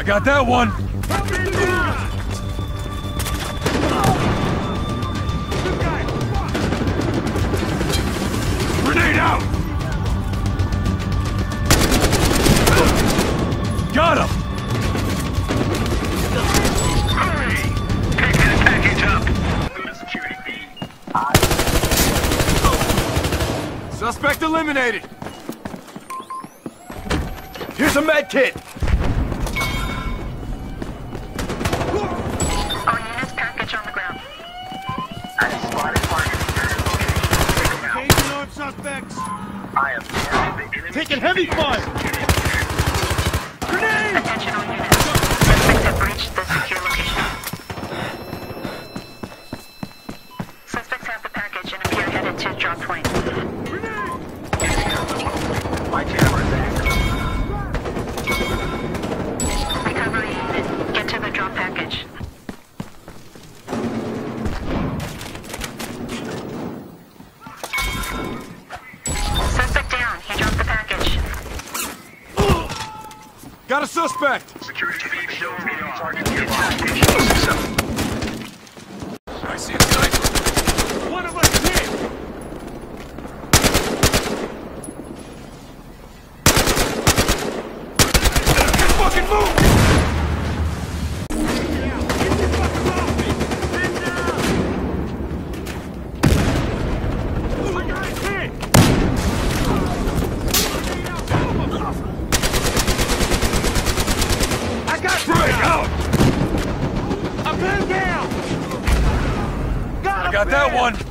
got that one! Grenade out! Got him! Hurry! Take that package up! Go to security feed. Suspect eliminated! Here's a med kit! All units, package on the ground. I spotted target. Engaging armed suspects! I am Taking heavy fire! Grenade! Attention all units. Suspects have breached the secure location. Suspects have the package and appear headed to drop point. my camera's active. Recovery unit, get to the drop package. Suspect down. He dropped the package. Got a suspect! Security feed shows me target nearby. I see a sniper! One of us hit! Fucking move! I got Break out! I'm pinned down! I got that one!